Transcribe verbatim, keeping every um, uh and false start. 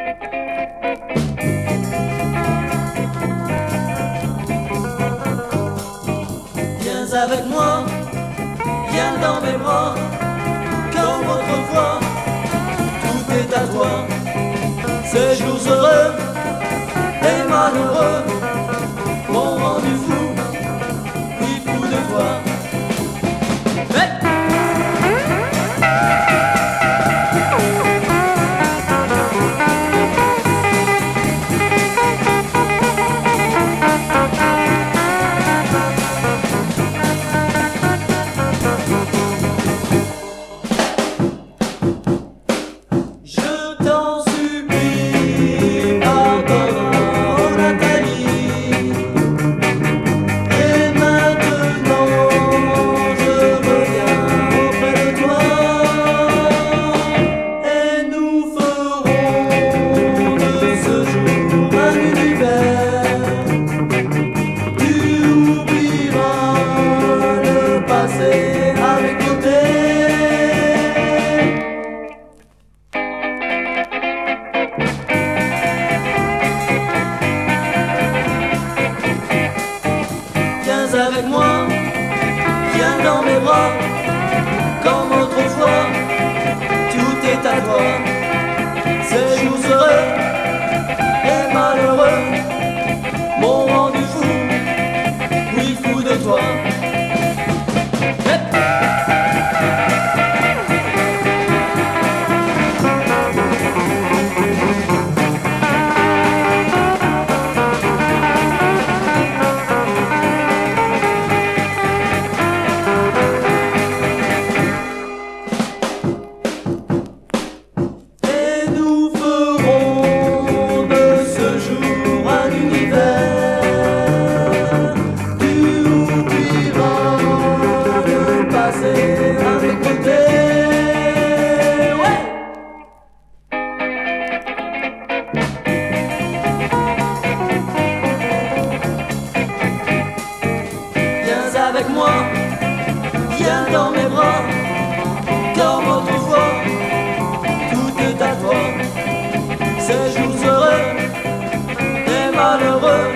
Viens avec moi, viens dans mes bras, comme autrefois, tout est à toi. Ces jours heureux et malheureux m'ont rendu fou, oui fou de toi. Hey! Avec beauté. Viens avec moi, viens dans mes bras, comme autrefois, tout est à toi. Ces jours heureux et malheureux m'ont rendu fou, oui fou de toi. Avec beauté, ouais. Viens avec moi, viens dans mes bras, comme autrefois, tout est à toi. Ces jours heureux et malheureux